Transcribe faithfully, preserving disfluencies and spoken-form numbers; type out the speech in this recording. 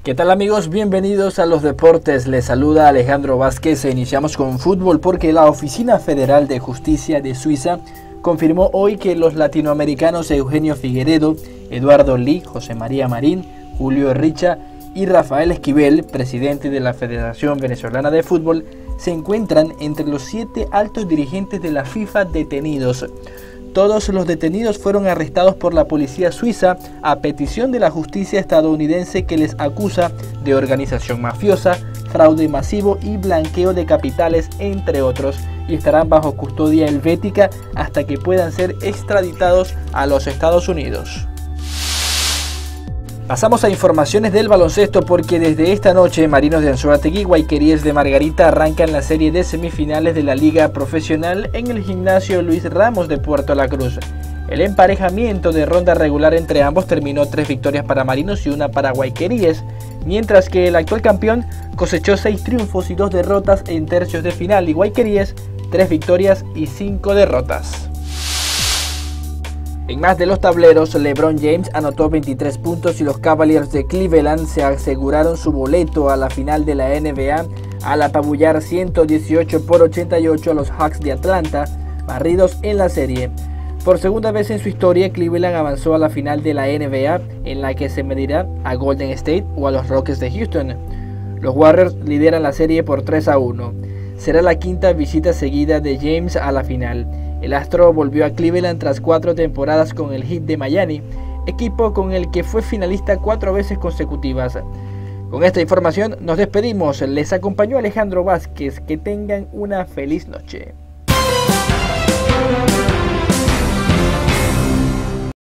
¿Qué tal amigos? Bienvenidos a los deportes, les saluda Alejandro Vázquez e iniciamos con fútbol porque la Oficina Federal de Justicia de Suiza confirmó hoy que los latinoamericanos Eugenio Figueredo, Eduardo Lee, José María Marín, Julio Richa y Rafael Esquivel, presidente de la Federación Venezolana de Fútbol, se encuentran entre los siete altos dirigentes de la FIFA detenidos. Todos los detenidos fueron arrestados por la policía suiza a petición de la justicia estadounidense que les acusa de organización mafiosa, fraude masivo y blanqueo de capitales, entre otros, y estarán bajo custodia helvética hasta que puedan ser extraditados a los Estados Unidos. Pasamos a informaciones del baloncesto porque desde esta noche Marinos de Anzoátegui y Guayqueríes de Margarita arrancan la serie de semifinales de la Liga Profesional en el gimnasio Luis Ramos de Puerto La Cruz. El emparejamiento de ronda regular entre ambos terminó tres victorias para Marinos y una para Guayqueríes, mientras que el actual campeón cosechó seis triunfos y dos derrotas en tercios de final y Guayqueríes tres victorias y cinco derrotas. En más de los tableros, LeBron James anotó veintitrés puntos y los Cavaliers de Cleveland se aseguraron su boleto a la final de la N B A al apabullar ciento dieciocho por ochenta y ocho a los Hawks de Atlanta, barridos en la serie. Por segunda vez en su historia, Cleveland avanzó a la final de la N B A, en la que se medirá a Golden State o a los Rockets de Houston. Los Warriors lideran la serie por tres a uno. Será la quinta visita seguida de James a la final. El astro volvió a Cleveland tras cuatro temporadas con el Heat de Miami, equipo con el que fue finalista cuatro veces consecutivas. Con esta información nos despedimos. Les acompañó Alejandro Vázquez. Que tengan una feliz noche.